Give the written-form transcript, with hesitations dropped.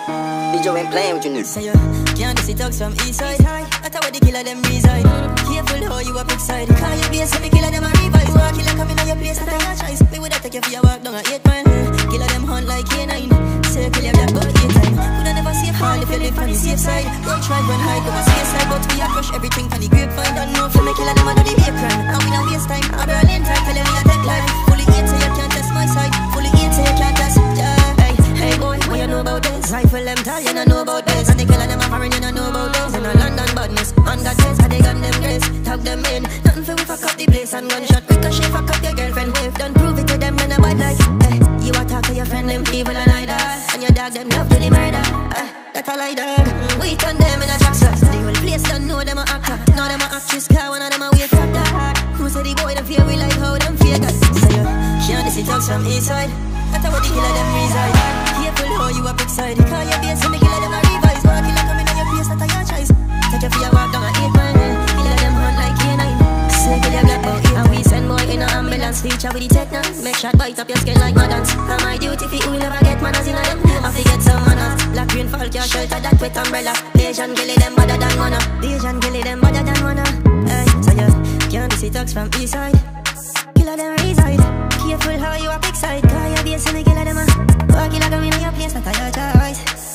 DJ ain't playing with you niggas. Say you can't see thugs from east side. That's how the killer them reside. Careful how you up inside. Call your base and the killer them a revise. Walk killer coming on your place, that's your choice. Me woulda take you for your walk down a 8 mile. Killer them hunt like K9. Circle your black about 8 times. Coulda never safe hard if you live on the safe side. Don't try run hide, go a safe side. But we a crush everything from the grapevine. Don't know if you make killer them a do the vape crime. And we don't waste time. I Berlin time, tell them we a take life. Fully 8 so you can't test my side. Fully 8 so you can't test. Hey boy, what you know about this? Rifle them tall, you don't know about this. And the killer them a foreign, you don't know about those. And a London badness, on that test, how they gun them grace. Tag them in, nothing for we fuck up the place. And gunshot, ricochet, fuck up your girlfriend. If don't prove it to them, then a bad like you attack to your friend, them evil and I die. And your dog, them love to the murder. That's all I dog. We turn them in a tracker. The whole place don't know them a actor. Now them a actress, car, one of them a wake up the heart. Who said the boy don't fear we like how them fear God? So you can't see thugs from east side. That's how the killer them reside. Careful how you up inside. Call your base and the killer them a revise. Walk killer coming on your place, that's your choice. Take you for your walk down a 8 mile. Killer them hunt like K9. Circle your black out. And we send boy in a ambulance. Feature with the techno. Make shot bite up your skin like Madans. And my duty for you never get manners in a them. Have to get some manners. Black green fall your shelter that with umbrella. Asian killie them better than wanna. Asian killie them better than wanna. So you can't see thugs from east side. Killer them reside. Careful how you up inside. Call your base and the killer them a walk killer coming on your place, that's your choice.